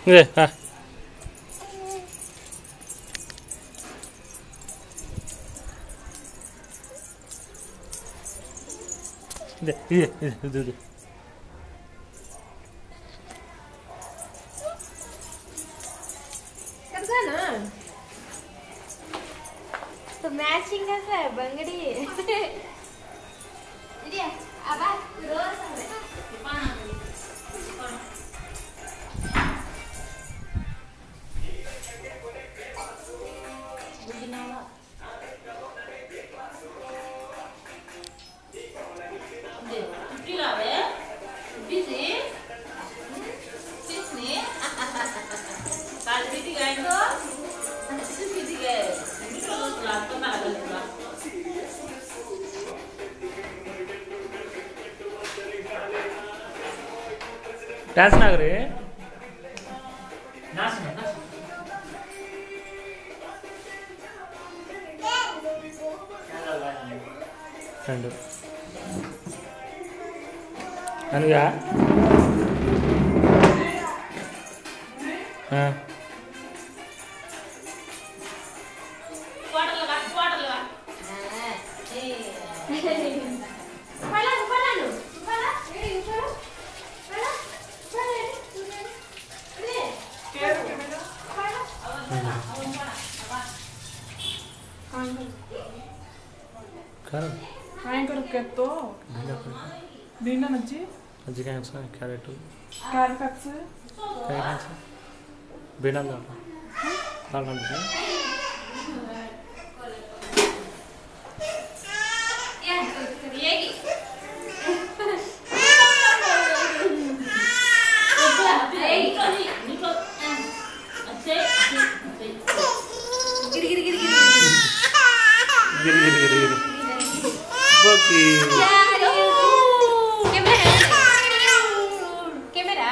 네, 아. 네, 네. कसं तो मॅचिंग कसं आहे बंगडी आबा रोज ಡ್ಯಾನ್ಸ್ ನಾಗ್ರಿ ಫ್ರೆಂಡು ನನಗ ಹಾಂ तो दीना नज्जी अजी क्या है कैरेट कैरेट क्या है बिना दाल दाल नंबर गिर Boki. Kamera.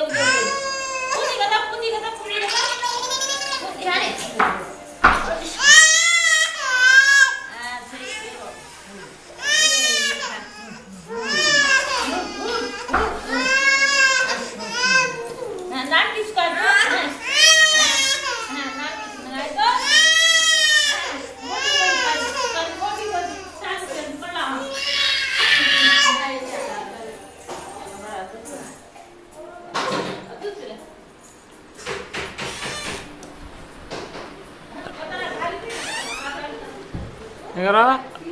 Enggak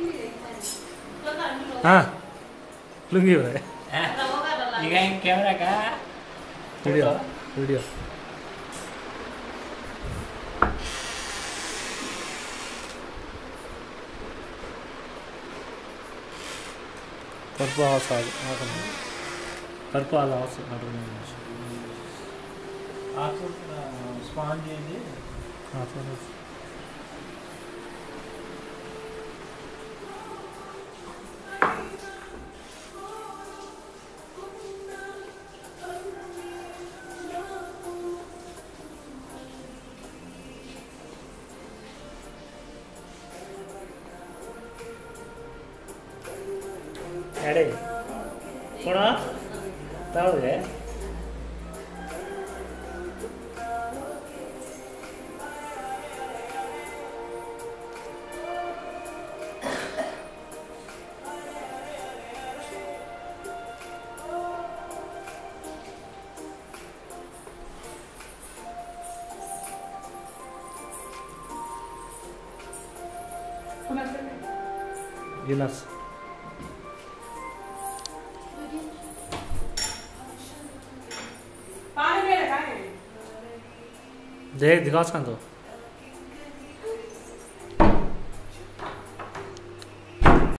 ah, lungi berarti. Ini kan kamera kah? Video. Purple house Aku sponge ini. Ada, kona, tahu ya? Ginas. दे दिखाओ उसका तो